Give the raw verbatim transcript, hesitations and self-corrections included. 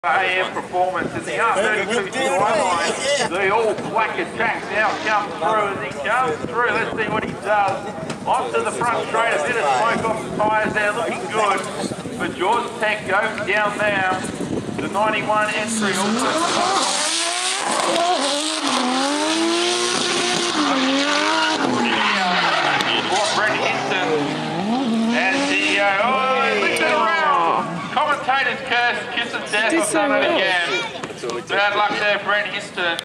A M performance in the R thirty-two G one R one. The all black attack now comes through as he comes through. Let's see what he does. Onto the front straight, a bit of smoke off the tyres there, looking good. But George Tech goes down there. The ninety-one entry also. Brett Hinton as he uh, oh, he flipped it around. Commentators curse, kiss and death. I've done it again. Bad luck there, Brett Hinton.